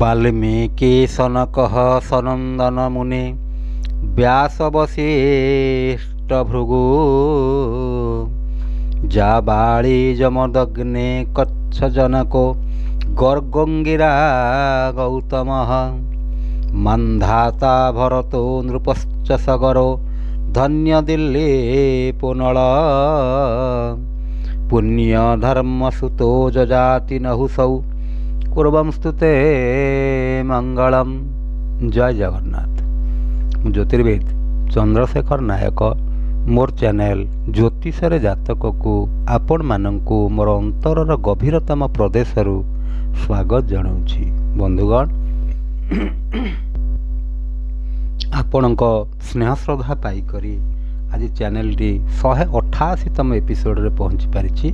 वाल्मीकि सनकः सनंदन मुनि व्यास वसिष्ठ भृगु जाबाली जमदग्ने कच्छ जनको गर्गंगिरा गौतमः मंधाता भरतो नृपश्च सगरो धन्य दिल्ली पुनल पुण्य धर्म सुतो जजाति नहुसौ कुर्वंस्तुते मंगलम। जय जगन्नाथ। ज्योतिर्वेद चंद्रशेखर नायक मोर चैनल ज्योतिषर जातक को आपण मानंकु मोर अंतरर गभीरतम प्रदेशरु स्वागत जनाऊँगी। बंधुगण, आपणक स्नेह श्रद्धा पाइकरी आज चैनलटी 188तम एपिसोड रे पहुँची पारिछि।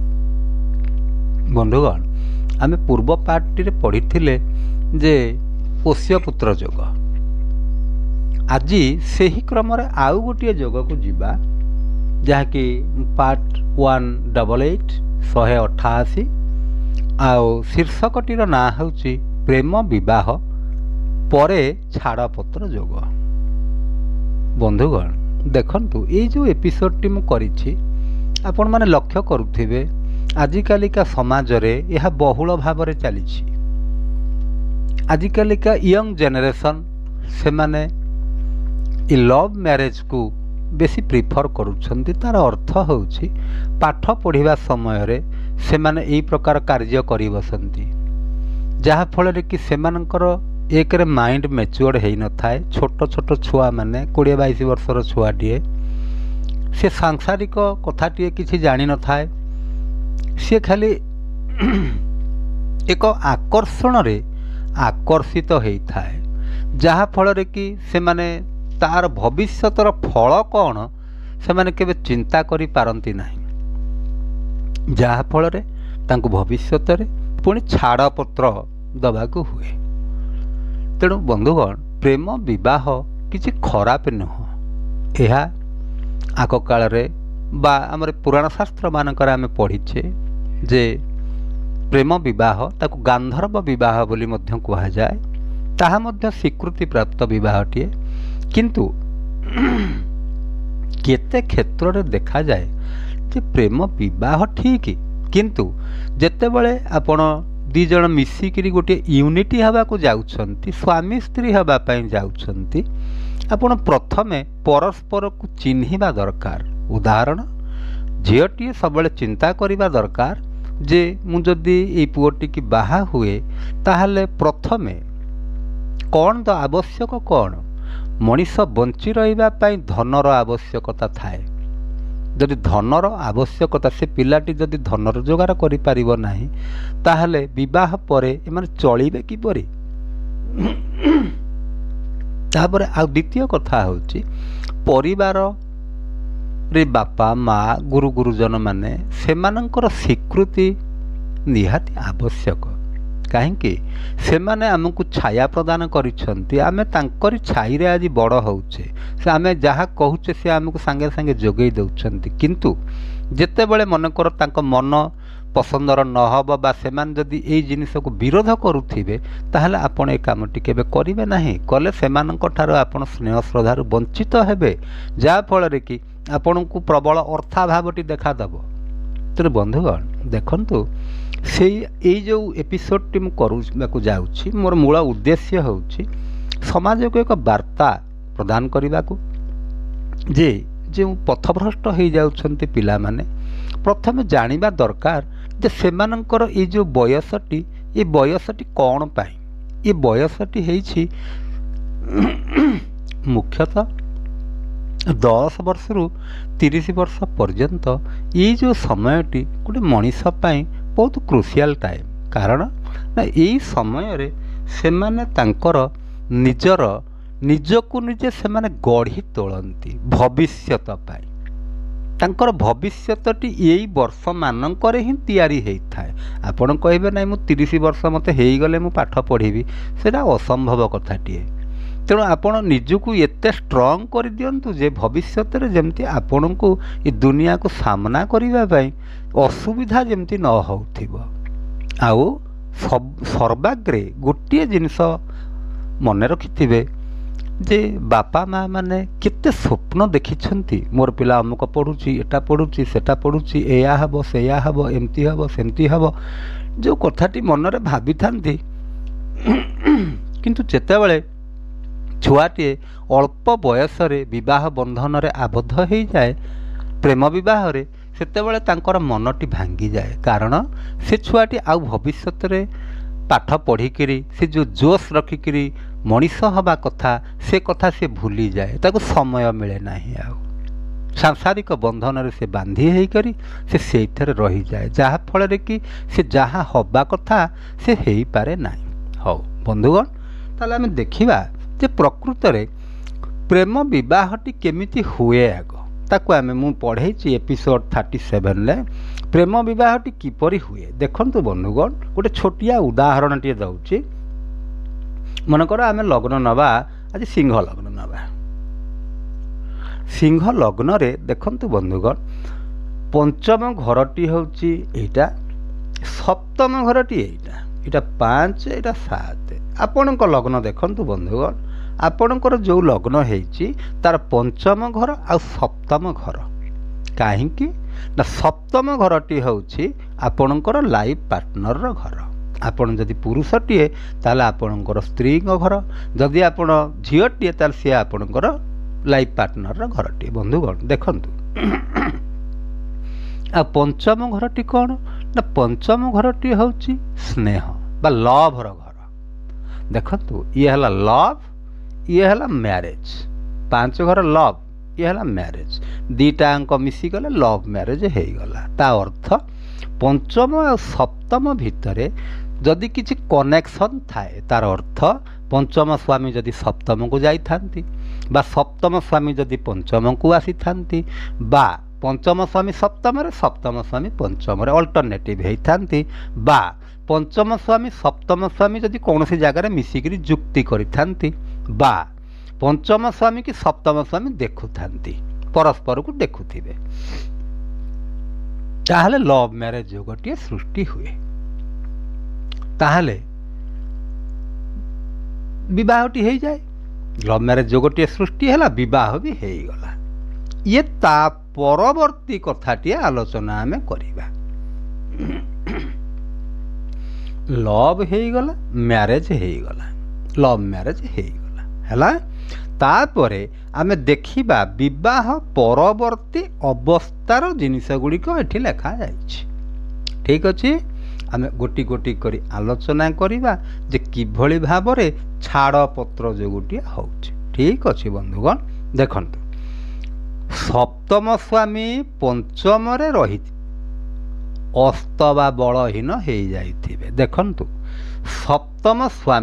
बंधुगण, आमे पूर्व पार्टी रे पढ़िथिले जे पोष्यपुत्र जोग। आज सेही क्रम रे आउ गोटे जोग को जीवा जहाँकि पार्ट 188 188 आउ शीर्षकटीर ना होची प्रेम विवाह परे छाड़पत्र जोग। बंधुगण देखंतु ये जो एपिसोडटी मु करिछि आपण माने लक्ष्य करुथिबे आजिकालिका समाज रे यह बहुल भाव रे चलीछि। आजिकालिका यंग जेनेरेशन से माने इ लव मैरिज को बेसी प्रिफर करुछंती। तार अर्थ होछि पाठ पढ़िबा समय रे से माने एई प्रकार कार्य करि बसंती जहा फल रे कि सेमानकर एक रे माइंड मैच्योर हेई न थाए। छोट छोट छुआ माने 20-22 वर्षर छुआटीए से सांसारिक कथाटीए किछि जानि न थाए। सी खाली एक आकर्षण रे आकर्षित हेई थाए जहा फल रे कि से माने तार भविष्यतर फल कौन से माने केबे चिंता करि पारंती नाही। जहा फल रे तांको भविष्यत रे पुणी छाड़पत्र दबाकू हुए। तेणु बंधुगण, प्रेम विवाह किसी खराब नुह। यह आग काल बा आमर पुराण शास्त्र मानकर आमे पढ़ीचे जे प्रेम विवाह ताकू गांधर्व विवाह बोली मध्य कहा जाए। ताहा मध्य स्वीकृति प्राप्त विवाहटीए। किंतु केते क्षेत्र रे देखा जाए जे प्रेम विवाह ठीक, किंतु जेतेबेले आपण दी जन मिसिकी गोटे यूनिटी हवा को जाउछंती, स्वामी स्त्री हवा पई जाउछंती, आपण प्रथमे परस्पर को चिन्हिबा दरकार। उदाहरण, झीटी सबले चिंता करिबा दरकार जे मु जदि ए पुओटी की बाहा हुए ताहले प्रथमे कौन द आवश्यक कौन। मनीष बंची रहिबा पई धनर आवश्यकता थाए। जदि धनर आवश्यकता से पिलाटी जदि धनर जोगार करि पारिबो नाही ताहले विवाह परे एमाने चलिबे किपरि। तापरे आ द्वितीय कथा होची परिवार रे बापा माँ गुरु गुरुजन माने सेमानंकर स्वीकृति निहाती आवश्यक। काहेकि सेमाने आमको छाया प्रदान करिछंती, आमे तांकरी छाई रे आज बड़ होउछे। से आमे जहा कहूचे से आमको संगे संगे जोगई दउछंती। किंतु जेतेबेले मनकर तांको मन पसंदर न हबो बा सेमान जदि एई जिनिस को विरोध करूथिबे ताहले आपण ए कामटी केबे करिवे नाही। कले सेमानक ठारो आपण स्नेह श्रद्धारु वंचित हेबे, जा फल रे कि आपणको प्रबल अर्थाभावटी देखा दबो। तेणु बंधुगण देखंतु से यही जो एपिसोडटी मु करूबाकू जाउछि मोर मूल उद्देश्य होछि समाज को एक वार्ता प्रदान करबाकू जे जो पथभ्रष्ट हो जाउछंती पिला माने प्रथमे जानिबा दरकार जे सेमानंकर ए जो बयसटी ए बयसटी कौन पाई। ए बयसटी हेछि मुख्यतः 10 वर्ष रु 30 वर्ष पर्यंत ये जो समयटी गोटे मनीष पाई बहुत क्रुशियल टाइम। कारण ना यही समय रे सेमाने तांकर निजर निजको निजे सेमाने गढ़ी तोलंती भविष्यत पाई। तांकर भविष्यतटी यही वर्ष मानकर ही तैयारी होता है। आपण कहबे ना मु 30 वर्ष मते हेई गले मु पाठ पढ़ी, सेटा असंभव कथाटीए। तेणु आपण निजको एते स्ट्रंग कर दियंतु जे भविष्यत रे जेमती आपण को ए दुनिया को सामना करिबा पई असुविधा जेमती न होउथिबो। आउ ସର୍ବାଗ୍ରେ ଗୋଟିଏ ଜିନିଷ ମନେ ରଖିଥିବେ ଯେ ବାପା ମା ମାନେ କେତେ ସ୍ୱପ୍ନ ଦେଖିଛନ୍ତି, ମୋର ପିଲା ଅମୁକ ପଢ଼ୁଛି, ଏଟା ପଢ଼ୁଛି, ସେଟା ପଢ଼ୁଛି, ଏଇଆ ହେବ, ସେଇଆ ହେବ, ଏମିତି ହେବ, ସେମିତି ହେବ, ଯେଉଁ କଥାଟି ମନରେ ଭାବିଥାନ୍ତି। କିନ୍ତୁ ଯେତେବେଳେ ଛୁଆଟିଏ ଅଳ୍ପ ବୟସରେ ବିବାହ ବନ୍ଧନରେ ଆବଦ୍ଧ ହୋଇଯାଏ, ପ୍ରେମ ବିବାହରେ, ସେତେବେଳେ ତାଙ୍କର ମନଟି ଭାଙ୍ଗିଯାଏ। କାରଣ ସେ ଛୁଆଟି ଆଉ ଭବିଷ୍ୟତରେ ପାଠ ପଢ଼ିକିରି ସେ ଯେଉଁ ଜୋସ୍ ରଖିକିରି ମଣିଷ ହେବା କଥା, ସେ କଥା ସେ ଭୁଲିଯାଏ, ତାକୁ ସମୟ ମିଳେ ନାହିଁ। ଆଉ ସାଂସାରିକ ବନ୍ଧନରେ ସେ ବାନ୍ଧି ହେଇକରି ସେ ସେଇଥିରେ ରହିଯାଏ, ଯାହାଫଳରେ କି ସେ ଯାହା ହେବା କଥା ସେ ହେଇପାରେ ନାହିଁ। ହଉ ବନ୍ଧୁଗଣ, ତାହେଲେ ଆମେ ଦେଖିବା ଯେ ପ୍ରକୃତରେ ପ୍ରେମ ବିବାହଟି କେମିତି ହୁଏ। ଆଗ ତାକୁ ମୁଁ ପଢ଼େଇଛି ଏପିସୋଡ଼ 37ରେ ପ୍ରେମ ବିବାହଟି କିପରି ହୁଏ। ଦେଖନ୍ତୁ ବନ୍ଧୁଗଣ, ଗୋଟେ ଛୋଟିଆ ଉଦାହରଣଟିଏ ଦେଉଛି। ମନେକର ଆମେ ଲଗ୍ନ ନେବା, ଆଜି ସିଂହ ଲଗ୍ନ ନେବା। ସିଂହ ଲଗ୍ନରେ ଦେଖନ୍ତୁ ବନ୍ଧୁଗଣ, ପଞ୍ଚମ ଘରଟି ହେଉଛି ଏଇଟା, ସପ୍ତମ ଘରଟି ଏଇଟା, ଏଇଟା 5, ଏଇଟା 7। ଆପଣଙ୍କ ଲଗ୍ନ ଦେଖନ୍ତୁ ବନ୍ଧୁଗଣ, ଆପଣଙ୍କର ଯେଉଁ ଲଗ୍ନ ହେଇଛି ତାର ପଞ୍ଚମ ଘର ଆଉ ସପ୍ତମ ଘର। କାହିଁକି ନା ସପ୍ତମ ଘରଟି ହେଉଛି ଆପଣଙ୍କର ଲାଇଫ୍ ପାର୍ଟନରର ଘର। ଆପଣ ଯଦି ପୁରୁଷଟିଏ ତାହେଲେ ଆପଣଙ୍କର ସ୍ତ୍ରୀଙ୍କ ଘର, ଯଦି ଆପଣ ଝିଅଟିଏ ତାହେଲେ ସିଏ ଆପଣଙ୍କର ଲାଇଫ୍ ପାର୍ଟନରର ଘରଟିଏ। ବନ୍ଧୁଗଣ ଦେଖନ୍ତୁ, ଆଉ ପଞ୍ଚମ ଘରଟି କ'ଣ ନା ପଞ୍ଚମ ଘରଟି ହେଉଛି ସ୍ନେହ ବା ଲଭର ଘର। ଦେଖନ୍ତୁ, ଇଏ ହେଲା ଲଭ୍, ଇଏ ହେଲା ମ୍ୟାରେଜ୍। 5 ଘର ଲଭ୍, ଇଏ ହେଲା ମ୍ୟାରେଜ୍, ଦୁଇଟାଙ୍କ ମିଶିଗଲେ ଲଭ୍ ମ୍ୟାରେଜ୍ ହେଇଗଲା। ତା ଅର୍ଥ ପଞ୍ଚମ ଆଉ ସପ୍ତମ ଭିତରେ ଯଦି କିଛି କନେକ୍ସନ୍ ଥାଏ, ତାର ଅର୍ଥ ପଞ୍ଚମ ସ୍ୱାମୀ ଯଦି ସପ୍ତମକୁ ଯାଇଥାନ୍ତି, ବା ସପ୍ତମ ସ୍ୱାମୀ ଯଦି ପଞ୍ଚମକୁ ଆସିଥାନ୍ତି, ବା ପଞ୍ଚମ ସ୍ୱାମୀ ସପ୍ତମରେ, ସପ୍ତମ ସ୍ୱାମୀ ପଞ୍ଚମରେ ଅଲ୍ଟରନେଟିଭ୍ ହେଇଥାନ୍ତି, ବା ପଞ୍ଚମ ସ୍ୱାମୀ ସପ୍ତମ ସ୍ୱାମୀ ଯଦି କୌଣସି ଜାଗାରେ ମିଶିକିରି ଯୁକ୍ତି କରିଥାନ୍ତି, ବା ପଞ୍ଚମ ସ୍ୱାମୀ କି ସପ୍ତମ ସ୍ୱାମୀ ଦେଖୁଥାନ୍ତି, ପରସ୍ପରକୁ ଦେଖୁଥିବେ, ତାହେଲେ ଲଭ୍ ମ୍ୟାରେଜ୍ ଯୋଗଟିଏ ସୃଷ୍ଟି ହୁଏ। ତାହେଲେ ବିବାହଟି ହେଇଯାଏ। ଲଭ୍ ମ୍ୟାରେଜ୍ ଯୋଗଟିଏ ସୃଷ୍ଟି ହେଲା, ବିବାହ ବି ହେଇଗଲା। ଇଏ ତା ପରବର୍ତ୍ତୀ କଥାଟିଏ ଆଲୋଚନା ଆମେ କରିବା। ଲଭ୍ ହେଇଗଲା, ମ୍ୟାରେଜ୍ ହେଇଗଲା, ଲଭ୍ ମ୍ୟାରେଜ୍ ହେଇଗଲା ହେଲା। ତାପରେ ଆମେ ଦେଖିବା ବିବାହ ପରବର୍ତ୍ତୀ ଅବସ୍ଥାର ଜିନିଷ ଗୁଡ଼ିକ ଏଠି ଲେଖାଯାଇଛି। ଠିକ୍ ଅଛି, ଆମେ ଗୋଟି ଗୋଟି କରି ଆଲୋଚନା କରିବା ଯେ କିଭଳି ଭାବରେ ଛାଡ଼ପତ୍ର ଯୋଗୁଟିଏ ହେଉଛି। ଠିକ୍ ଅଛି ବନ୍ଧୁଗଣ, ଦେଖନ୍ତୁ, ସପ୍ତମ ସ୍ୱାମୀ ପଞ୍ଚମରେ ରହିଥିବେ, ଅସ୍ତ ବା ବଳହୀନ ହେଇଯାଇଥିବେ। ଦେଖନ୍ତୁ, ସପ୍ତମ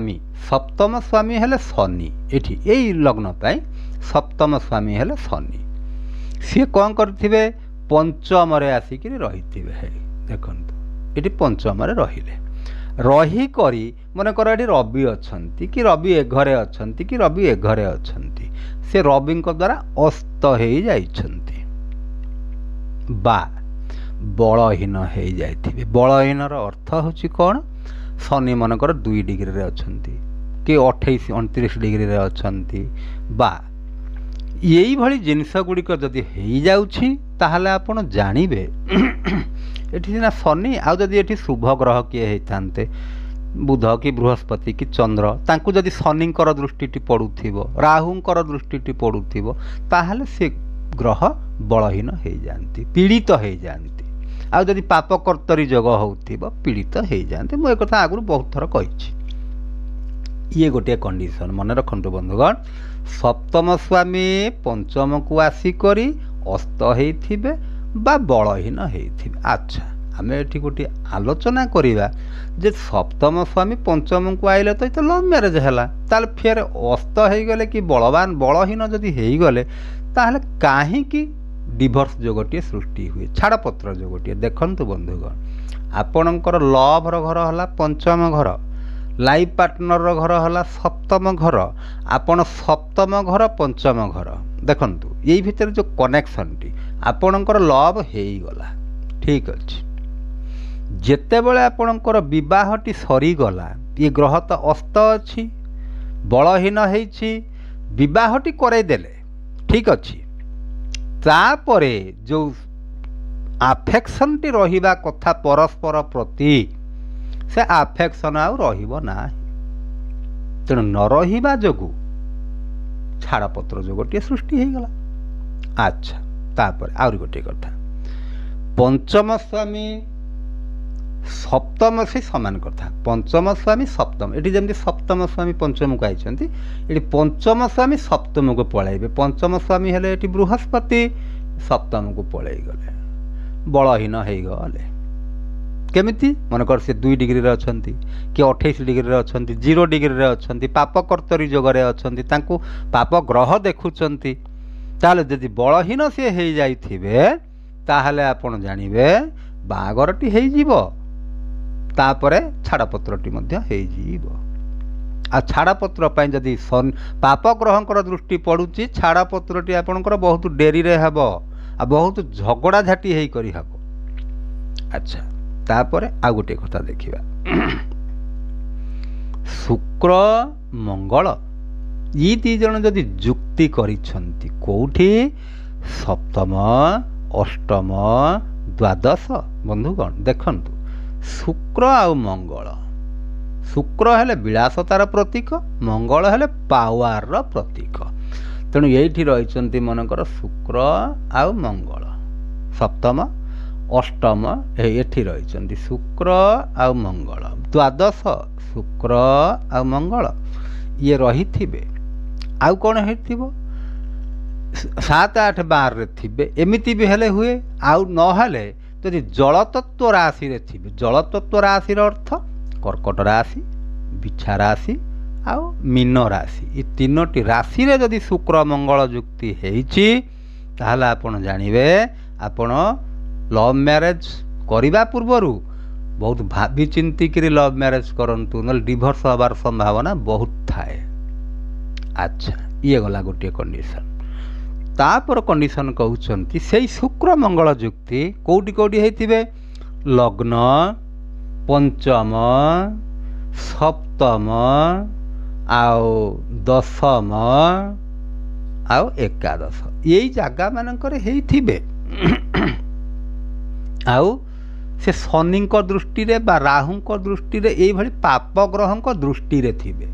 ସ୍ୱାମୀ ହେଲେ ଶନି। ଏଠି ଏଇ ଲଗ୍ନ ପାଇଁ ସପ୍ତମ ସ୍ୱାମୀ ହେଲେ ଶନି। ସିଏ କ'ଣ କରିଥିବେ, ପଞ୍ଚମରେ ଆସିକିରି ରହିଥିବେ। ଦେଖନ୍ତୁ, ଏଠି ପଞ୍ଚମରେ ରହିକରି ମନେକର ଏଠି ରବି ଅଛନ୍ତି, କି ରବି ଏ ଘରେ ଅଛନ୍ତି, କି ରବି ଏ ଘରେ ଅଛନ୍ତି, ସେ ରବିଙ୍କ ଦ୍ୱାରା ଅସ୍ତ ହେଇଯାଇଛନ୍ତି ବା ବଳହୀନ ହେଇଯାଇଥିବେ। ବଳହୀନର ଅର୍ଥ ହେଉଛି କ'ଣ, ଶନି ମନେକର 2 ଡିଗ୍ରୀରେ ଅଛନ୍ତି, କି 28-29 ଡିଗ୍ରୀରେ ଅଛନ୍ତି, ବା ଏଇଭଳି ଜିନିଷ ଗୁଡ଼ିକ ଯଦି ହେଇଯାଉଛି, ତାହେଲେ ଆପଣ ଜାଣିବେ ଏଠି ସିନା ଶନି, ଆଉ ଯଦି ଏଠି ଶୁଭ ଗ୍ରହ କିଏ ହେଇଥାନ୍ତେ, ବୁଧ କି ବୃହସ୍ପତି କି ଚନ୍ଦ୍ର, ତାଙ୍କୁ ଯଦି ଶନିଙ୍କର ଦୃଷ୍ଟିଟି ପଡ଼ୁଥିବ, ରାହୁଙ୍କର ଦୃଷ୍ଟିଟି ପଡ଼ୁଥିବ, ତାହେଲେ ସେ ଗ୍ରହ ବଳହୀନ ହେଇଯାଆନ୍ତି, ପୀଡ଼ିତ ହେଇଯାଆନ୍ତି। ଆଉ ଯଦି ପାପକର୍ତ୍ତରୀ ଯୋଗ ହେଉଥିବ, ପୀଡ଼ିତ ହେଇଯାଆନ୍ତି। ମୁଁ ଏକଥା ଆଗରୁ ବହୁତ ଥର କହିଛି। ଇଏ ଗୋଟିଏ କଣ୍ଡିସନ୍ ମନେ ରଖନ୍ତୁ ବନ୍ଧୁଗଣ। ସପ୍ତମ ସ୍ୱାମୀ ପଞ୍ଚମକୁ ଆସିକରି ଅସ୍ତ ହେଇଥିବେ ବା ବଳହୀନ ହେଇଥିବେ। ଆଚ୍ଛା, ଆମେ ଏଠି ଗୋଟିଏ ଆଲୋଚନା କରିବା ଯେ ସପ୍ତମ ସ୍ୱାମୀ ପଞ୍ଚମକୁ ଆଇଲେ ତ ଏତେ ଲଭ୍ ମ୍ୟାରେଜ୍ ହେଲା, ତାହେଲେ ଫେର ଅସ୍ତ ହେଇଗଲେ କି ବଳହୀନ ଯଦି ହେଇଗଲେ, ତାହେଲେ କାହିଁକି ଡିଭୋର୍ସ ଯୋଗଟିଏ ସୃଷ୍ଟି ହୁଏ, ଛାଡ଼ପତ୍ର ଯୋଗଟିଏ? ଦେଖନ୍ତୁ ବନ୍ଧୁଗଣ, ଆପଣଙ୍କର ଲଭ୍ର ଘର ହେଲା ପଞ୍ଚମ ଘର, ଲାଇଫ୍ ପାର୍ଟନରର ଘର ହେଲା ସପ୍ତମ ଘର, ଆପଣ ସପ୍ତମ ଘର ପଞ୍ଚମ ଘର। ଦେଖନ୍ତୁ, ଏଇ ଭିତରେ ଯେଉଁ କନେକ୍ସନ୍ଟି ଆପଣଙ୍କର ଲଭ୍ ହେଇଗଲା, ଠିକ୍ ଅଛି। ଯେତେବେଳେ ଆପଣଙ୍କର ବିବାହଟି ସରିଗଲା, ଏ ଗ୍ରହ ତ ଅସ୍ତ ଅଛି, ବଳହୀନ ହେଇଛି, ବିବାହଟି କରେଇଦେଲେ, ଠିକ୍ ଅଛି। ତାପରେ ଯେଉଁ ଆଫେକ୍ସନଟି ରହିବା କଥା ପରସ୍ପର ପ୍ରତି, ସେ ଆଫେକ୍ସନ ଆଉ ରହିବ ନାହିଁ। ତେଣୁ ନ ରହିବା ଯୋଗୁଁ ଛାଡ଼ପତ୍ର ଯୋଗଟିଏ ସୃଷ୍ଟି ହେଇଗଲା। ଆଚ୍ଛା, ତାପରେ ଆହୁରି ଗୋଟିଏ କଥା, ପଞ୍ଚମ ସ୍ୱାମୀ ସପ୍ତମ ସେ ସମାନ କଥା। ପଞ୍ଚମ ସ୍ୱାମୀ ସପ୍ତମ, ଏଠି ଯେମିତି ସପ୍ତମ ସ୍ୱାମୀ ପଞ୍ଚମକୁ ଆଇଛନ୍ତି, ଏଠି ପଞ୍ଚମ ସ୍ୱାମୀ ସପ୍ତମକୁ ପଳାଇବେ। ପଞ୍ଚମ ସ୍ୱାମୀ ହେଲେ ଏଠି ବୃହସ୍ପତି, ସପ୍ତମକୁ ପଳାଇଗଲେ, ବଳହୀନ ହେଇଗଲେ। କେମିତି? ମନେକର ସେ 2 ଡିଗ୍ରୀରେ ଅଛନ୍ତି, କି 28 ଡିଗ୍ରୀରେ ଅଛନ୍ତି, 0 ଡିଗ୍ରୀରେ ଅଛନ୍ତି, ପାପ କର୍ତ୍ତରୀ ଯୋଗରେ ଅଛନ୍ତି, ତାଙ୍କୁ ପାପ ଗ୍ରହ ଦେଖୁଛନ୍ତି। ତାହେଲେ ଯଦି ବଳହୀନ ସିଏ ହେଇଯାଇଥିବେ, ତାହେଲେ ଆପଣ ଜାଣିବେ ବାହାଘରଟି ହେଇଯିବ, ତାପରେ ଛାଡ଼ପତ୍ରଟି ମଧ୍ୟ ହେଇଯିବ। ଆଉ ଛାଡ଼ପତ୍ର ପାଇଁ ଯଦି ପାପ ଗ୍ରହଙ୍କର ଦୃଷ୍ଟି ପଡ଼ୁଛି, ଛାଡ଼ପତ୍ରଟି ଆପଣଙ୍କର ବହୁତ ଡେରିରେ ହେବ, ଆଉ ବହୁତ ଝଗଡ଼ା ଝାଟି ହେଇକରି ହେବ। ଆଚ୍ଛା, ତାପରେ ଆଉ ଗୋଟିଏ କଥା ଦେଖିବା, ଶୁକ୍ର ମଙ୍ଗଳ ଇ 2 ଜଣ ଯଦି ଯୁକ୍ତି କରିଛନ୍ତି କେଉଁଠି? ସପ୍ତମ, ଅଷ୍ଟମ, ଦ୍ୱାଦଶ। ବନ୍ଧୁଗଣ ଦେଖନ୍ତୁ, ଶୁକ୍ର ଆଉ ମଙ୍ଗଳ, ଶୁକ୍ର ହେଲେ ବିଳାସତାର ପ୍ରତୀକ, ମଙ୍ଗଳ ହେଲେ ପାୱାରର ପ୍ରତୀକ। ତେଣୁ ଏଇଠି ରହିଛନ୍ତି ମନେକର ଶୁକ୍ର ଆଉ ମଙ୍ଗଳ, ସପ୍ତମ ଅଷ୍ଟମ ଏଠି ରହିଛନ୍ତି ଶୁକ୍ର ଆଉ ମଙ୍ଗଳ, ଦ୍ୱାଦଶ ଶୁକ୍ର ଆଉ ମଙ୍ଗଳ ଇଏ ରହିଥିବେ। ଆଉ କ'ଣ ହେଇଥିବ? 7, 8, 12ରେ ଥିବେ, ଏମିତି ବି ହେଲେ ହୁଏ। ଆଉ ନହେଲେ ଯଦି ଜଳତତ୍ତ୍ୱ ରାଶିରେ ଥିବେ, ଜଳତତ୍ତ୍ୱ ରାଶିର ଅର୍ଥ କର୍କଟ ରାଶି, ବିଛା ରାଶି ଆଉ ମୀନ ରାଶି, ଏ 3ଟି ରାଶିରେ ଯଦି ଶୁକ୍ର ମଙ୍ଗଳ ଯୁକ୍ତି ହେଇଛି, ତାହେଲେ ଆପଣ ଜାଣିବେ ଆପଣ ଲଭ୍ ମ୍ୟାରେଜ୍ କରିବା ପୂର୍ବରୁ ବହୁତ ଭାବି ଚିନ୍ତିକିରି ଲଭ୍ ମ୍ୟାରେଜ୍ କରନ୍ତୁ, ନହେଲେ ଡିଭୋର୍ସ ହେବାର ସମ୍ଭାବନା ବହୁତ ଥାଏ। ଆଚ୍ଛା, ଇଏ ଗଲା ଗୋଟିଏ କଣ୍ଡିସନ୍। ତାପରେ କଣ୍ଡିସନ୍ କହୁଛନ୍ତି ସେଇ ଶୁକ୍ର ମଙ୍ଗଳ ଯୁକ୍ତି କେଉଁଠି କେଉଁଠି ହେଇଥିବେ? ଲଗ୍ନ, ପଞ୍ଚମ, ସପ୍ତମ ଆଉ ଦଶମ ଆଉ ଏକାଦଶ, ଏଇ ଜାଗା ମାନଙ୍କରେ ହେଇଥିବେ। ଆଉ ସେ ଶନିଙ୍କ ଦୃଷ୍ଟିରେ ବା ରାହୁଙ୍କ ଦୃଷ୍ଟିରେ ଏଇଭଳି ପାପ ଗ୍ରହଙ୍କ ଦୃଷ୍ଟିରେ ଥିବେ।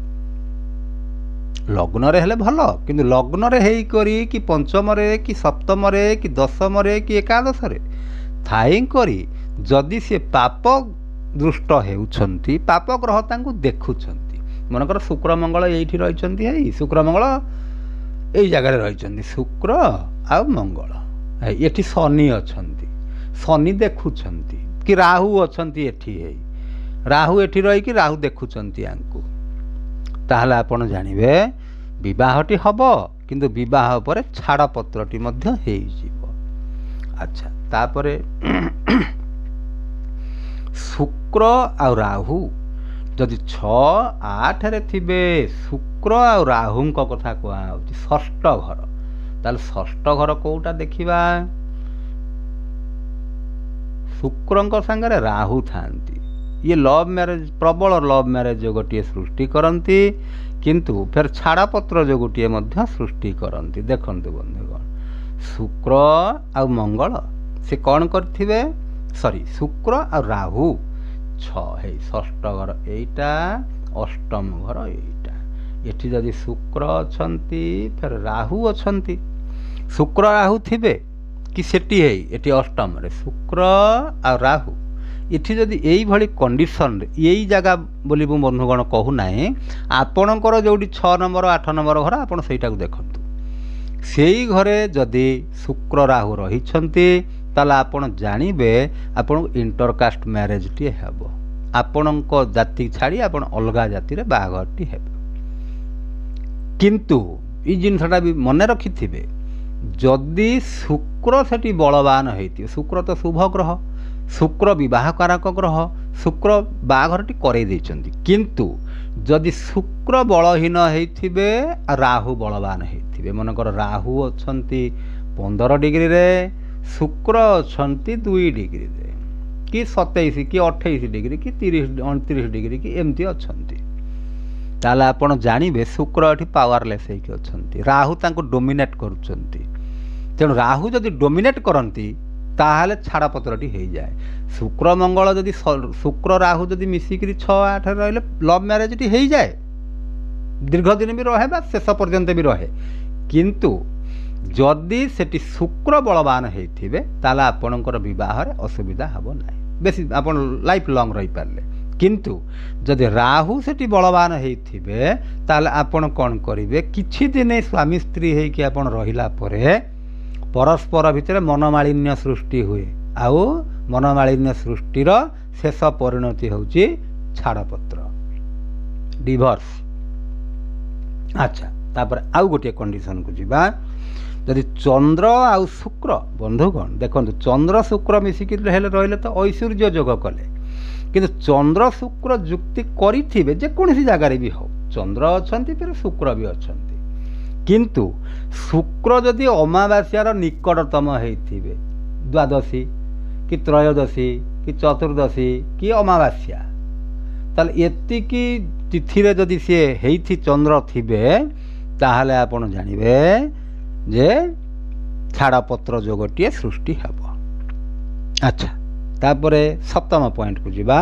ଲଗ୍ନରେ ହେଲେ ଭଲ, କିନ୍ତୁ ଲଗ୍ନରେ ହେଇକରି କି ପଞ୍ଚମରେ କି ସପ୍ତମରେ କି ଦଶମରେ କି ଏକାଦଶରେ ଥାଇକରି ଯଦି ସେ ପାପ ଦୃଷ୍ଟ ହେଉଛନ୍ତି, ପାପ ଗ୍ରହ ତାଙ୍କୁ ଦେଖୁଛନ୍ତି। ମନେକର ଶୁକ୍ର ମଙ୍ଗଳ ଏଇଠି ରହିଛନ୍ତି, ଏଇ ଶୁକ୍ର ମଙ୍ଗଳ ଏଇ ଜାଗାରେ ରହିଛନ୍ତି, ଶୁକ୍ର ଆଉ ମଙ୍ଗଳ, ଏଠି ଶନି ଅଛନ୍ତି, ଶନି ଦେଖୁଛନ୍ତି, କି ରାହୁ ଅଛନ୍ତି ଏଠି, ହେଇ ରାହୁ ଏଠି ରହିକି ରାହୁ ଦେଖୁଛନ୍ତି ୟାଙ୍କୁ, ତାହେଲେ ଆପଣ ଜାଣିବେ ବିବାହଟି ହେବ, କିନ୍ତୁ ବିବାହ ପରେ ଛାଡ଼ପତ୍ରଟି ମଧ୍ୟ ହେଇଯିବ। ଆଚ୍ଛା, ତାପରେ ଶୁକ୍ର ଆଉ ରାହୁ ଯଦି 6, 8ରେ ଥିବେ, ଶୁକ୍ର ଆଉ ରାହୁଙ୍କ କଥା କୁହାହେଉଛି ଷଷ୍ଠ ଘର, ତାହେଲେ ଷଷ୍ଠ ଘର କେଉଁଟା ଦେଖିବା? ଶୁକ୍ରଙ୍କ ସାଙ୍ଗରେ ରାହୁ ଥାନ୍ତି, ଇଏ ଲଭ୍ ମ୍ୟାରେଜ୍, ପ୍ରବଳ ଲଭ୍ ମ୍ୟାରେଜ୍ ଯୋଗଟିଏ ସୃଷ୍ଟି କରନ୍ତି, କିନ୍ତୁ ଫେର ଛାଡ଼ପତ୍ର ଯୋଗଟିଏ ମଧ୍ୟ ସୃଷ୍ଟି କରନ୍ତି। ଦେଖନ୍ତୁ ବନ୍ଧୁଗଣ, ଶୁକ୍ର ଆଉ ମଙ୍ଗଳ ସେ କ'ଣ କରିଥିବେ? ଶୁକ୍ର ଆଉ ରାହୁ 6 ହେଇ ଷଷ୍ଠ ଘର ଏଇଟା, ଅଷ୍ଟମ ଘର ଏଇଟା, ଏଠି ଯଦି ଶୁକ୍ର ଅଛନ୍ତି, ଫେର ରାହୁ ଅଛନ୍ତି, ଶୁକ୍ର ରାହୁ ଥିବେ କି ସେଠି ହେଇ ଏଠି ଅଷ୍ଟମରେ ଶୁକ୍ର ଆଉ ରାହୁ, ଏଠି ଯଦି ଏଇଭଳି କଣ୍ଡିସନରେ, ଏଇ ଜାଗା ବୋଲି ମୁଁ ବନ୍ଧୁଗଣ କହୁନାହିଁ, ଆପଣଙ୍କର ଯେଉଁଠି 6 ନମ୍ବର 8 ନମ୍ବର ଘର ଆପଣ ସେଇଟାକୁ ଦେଖନ୍ତୁ, ସେଇ ଘରେ ଯଦି ଶୁକ୍ର ରାହୁ ରହିଛନ୍ତି, ତାହେଲେ ଆପଣ ଜାଣିବେ ଆପଣଙ୍କୁ ଇଣ୍ଟରକାଷ୍ଟ ମ୍ୟାରେଜଟିଏ ହେବ, ଆପଣଙ୍କ ଜାତି ଛାଡ଼ି ଆପଣ ଅଲଗା ଜାତିରେ ବାହାଘରଟି ହେବେ। କିନ୍ତୁ ଏଇ ଜିନିଷଟା ବି ମନେ ରଖିଥିବେ, ଯଦି ଶୁକ୍ର ସେଠି ବଳବାନ ହେଇଥିବ, ଶୁକ୍ର ତ ଶୁଭ ଗ୍ରହ, ଶୁକ୍ର ବିବାହକାରକ ଗ୍ରହ, ଶୁକ୍ର ବାହାଘରଟି କରେଇ ଦେଇଛନ୍ତି, କିନ୍ତୁ ଯଦି ଶୁକ୍ର ବଳହୀନ ହେଇଥିବେ, ରାହୁ ବଳବାନ ହେଇଥିବେ, ମନେକର ରାହୁ ଅଛନ୍ତି 15 ଡିଗ୍ରୀରେ, ଶୁକ୍ର ଅଛନ୍ତି 2 ଡିଗ୍ରୀରେ, कि 27 कि 28 डिग्री कि 30 29 डिग्री कि एमती अछंती ताले आपण जानिबे शुक्र एठी पावरलेस होइके अछंती राहु तांको डोमिनेट करूछंती तेणु राहु जदि डोमिनेट करंती ताहले छाड़पत्रटी हो जाए शुक्र मंगल जदि शुक्र राहु जदि मिसिकी 6-8 रहिले लव मैरेज हो जाए दीर्घ दिन भी रहे बा शेष पर्यंत भी रहे किंतु जदि सेठी शुक्र बलवान होइथिबे ताला आपणकर विवाह असुविधा हबो नाही बेसी आपण लाइफ लॉन्ग रही पारले किंतु जदि राहु सेठी बलवान होइथिबे ताला आपण कोन करिवे किछि दिन स्वामी स्त्री हेकि आपण रहिला परे परस्पर भितर मनमालिन्य सृष्टि हुए आउ मनमालिन्य सृष्टिर शेष परिणति होउची छाड़पत्र डिवोर्स। अच्छा तापर आउ गोटे कंडीशन को जीवा जदि चंद्र आउ शुक्र बंधुगण देखंतु चंद्र शुक्र मिसिकी रहिले तो ऐश्वर्य जोग कले किंतु चंद्र शुक्र जुक्ति करिथिबे जे कोनसी जगार भी हो चंद्र अछंती फिर शुक्र भी अछंती किंतु शुक्र जदि अमावास्यार निकटतम होइथिबे द्वादशी कि त्रयोदशी कि चतुर्दशी कि अमावास्या ताले एतिकी तिथि रे जदि से हेइथि चंद्र थिबे ताहले आपण जानिबे जे छाड़पत्र जोगटिए सृष्टि हेबो। अच्छा तापरे सप्तम पॉइंट को जीवा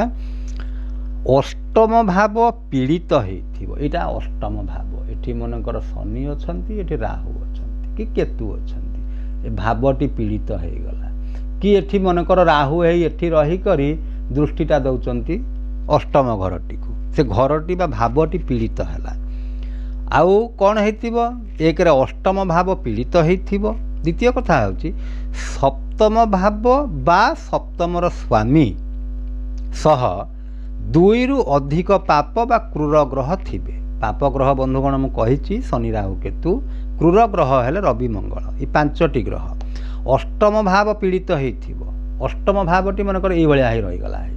अष्टम भाव पीड़ित होइथिबो एटा अष्टम भाव एठी मनकर शनि अछंती एठी राहु अछंती कि केतु अछंती ए भावटी पीड़ित हो गला कि एठी मनकर राहु हेई एठी रही करी दृष्टिटा दउचंती अष्टम घरटी को से घरटी बा भावटी पीड़ित हैला आउ कौन हेतिबो एक रे अष्टम भाव पीड़ित हेतिबो द्वितीय कथा होची सप्तम भाव बा सप्तमर स्वामी सह 2 रु अधिक पाप बा क्रूर ग्रह थिबे पाप ग्रह बंधुगण मु कहिछि शनि राहु केतु क्रूर ग्रह हेले रवि मंगल ई 5टी ग्रह अष्टम भाव पीड़ित हेतिबो अष्टम भावटी मनकर एई भलिया हे रहि गला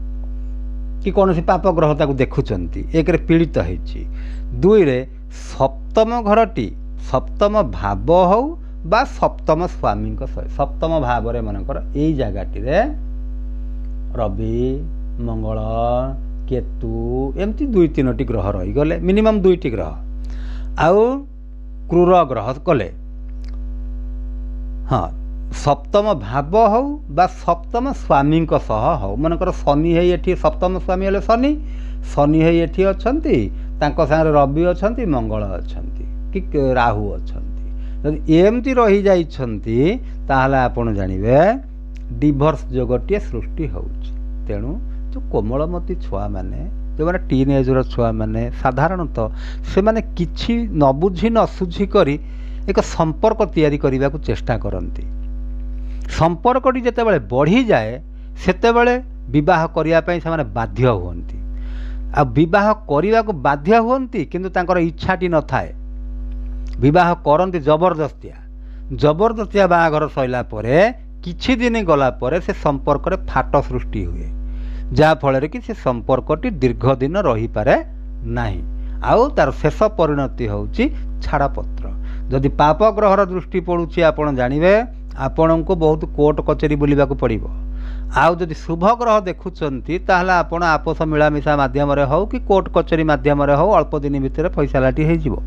कि कौन सी पाप ग्रह ताकू देखुचंती एक रे पीड़ित हेछि 2 रे सप्तम घरटी सप्तम भाव हो बा सप्तम स्वामी सप्तम भाव रे मनकर एई जगाटी रे रवि मंगल केतु एमती 2-3टी ग्रह रही गले मिनिमम 2टी ग्रह आउ क्रूर ग्रह कले हाँ सप्तम भाव हो बा सप्तम स्वामी सह हो मनकर शनि है ये सप्तम स्वामी हेले शनि शनि है ये अछंती तांको संगे रवि अछंती मंगल अछंती कि राहु अछंती जदि एमती रही जाइछंती ताहले आपण जानिबे डिवोर्स जोगटिए सृष्टि होउची तेणु जो कोमलमती छुआ माने जो माने टीनेजर छुआ माने साधारणतः से माने किछि न बुझी न सुझी करी एक संपर्क तैयारी करने को चेष्टा करती संपर्कटी जितेबाला बढ़ी जाए सेतेबाला विवाह करने से बाध्य हुअन्ति आ विवाह करने को बाध्य हुअन्ति किंतु तांकर इच्छाटी न थाए विवाह करती जबरदस्तिया बाहाघर सैला परे किछि दिन गला परे से संपर्क रे फाट सृष्टि हुए जहा फल कि से संपर्कटी दीर्घ दिन रही पारे नाही आउ तार शेष परिणति होउची छाड़पत्र जदि पाप ग्रहर दृष्टि पड़ुची आपण जानिबे आपण को बहुत कोर्ट कचेरी बुलिबा को पड़िबो आउ जदि शुभ ग्रह देखुचंती ताहले आपण आपस मिलामिशा माध्यम रे हो कि कोर्ट कचेरी माध्यम रे हो अल्प दिन भितर फैसलाटी हो जिवो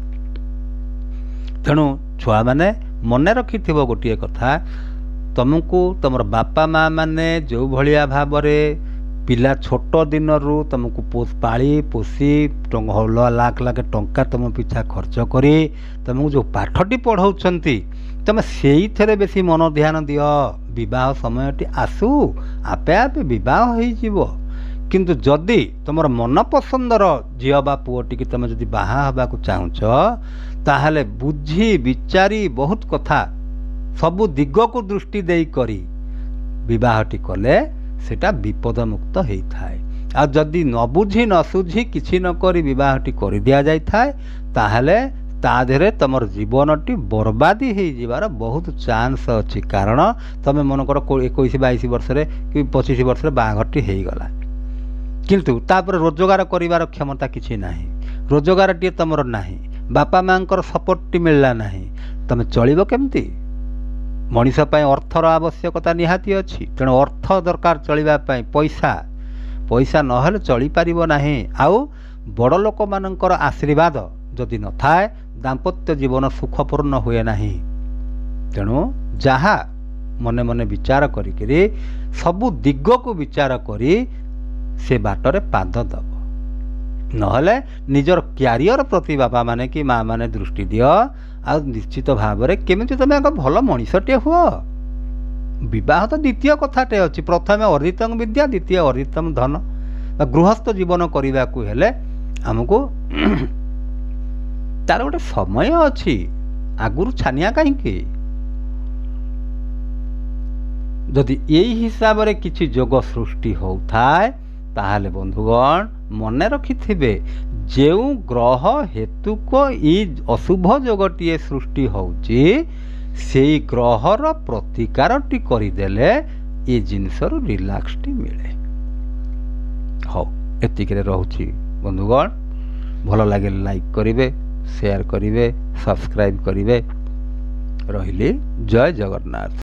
तेणु छुआ माने मने रखिथिबो गोटिए कथा तुमको तुमर बापा माँ माने जो भलिया भाव पिला छोट दिन रु तुमको पाली पोषी लाख लाख टंका तुम पिछा खर्च करी तुमको जो पाठटी पढ़ाउछंती तुम से बेसी मन ध्यान दियो विवाह समयटी आसू आपे आपे विवाह हो किंतु जदि तुम मन पसंदर झील बा पुओटी की तुम जदि बाहा हवा को चाहूच ताहले बुझी विचारी बहुत कथा सबु दिग को दृष्टि देई करी विवाहटी कले सेटा विपद मुक्त होता है आ जदि न बुझी न सुझी किछि न करी विवाहटी कर दिया जाय थाए ताहले ताधरे तमर जीवनटी बर्बादी हो जिबार बहुत चांस अच्छी कारण तमे मन कर 21-22 वर्ष कि 25 वर्ष बाहाघरटी हो गला किंतु तापर रोजगार करिवार क्षमता किछि नाही रोजगार टी तमर नाही बापा मांकर सपोर्ट टी मिलला नाही तमे चलिबो केमती मनीष पाई अर्थर आवश्यकता निहाती अच्छी तेणु अर्थ दरकार चलवा पैसा पैसा नहेले चली पारिबो नाही आउ बड़ लोक मानकर आशीर्वाद जदि न थाए दाम्पत्य जीवन सुखपूर्ण हुए नाही। तेणु जहा मने मने विचार करी सबु दिग को विचार करी से बाटरे पाद दब नहले निजर क्यारियर प्रति बापा माने कि माँ माने दृष्टि दियो आ निश्चित भाव में केमिति तुम एक भल मनीषटे हुआ। विवाह तो द्वितीय कथाटे अच्छी प्रथम अर्जितम विद्या द्वितीय अर्जितम धन गृहस्थ जीवन करने को हेले आमको तार गोटे समय अच्छी आगुरु छानिया कहीं जदि यही हिसाब रे किछि जोग सृष्टि होउथाय ताहाले बंधुगण मने रखिथिबे जेउ ग्रह हेतु को ई अशुभ जोगटीए सृष्टि होउची सेई ग्रहर प्रतिकारटी करिदेले ये जिनसर रिलैक्सटी मिले। हो एतिकरे रहउची बंधुगण भल लागे लाइक करिवे शेयर करिवे सब्सक्राइब करिवे। रहिले जय जगन्नाथ।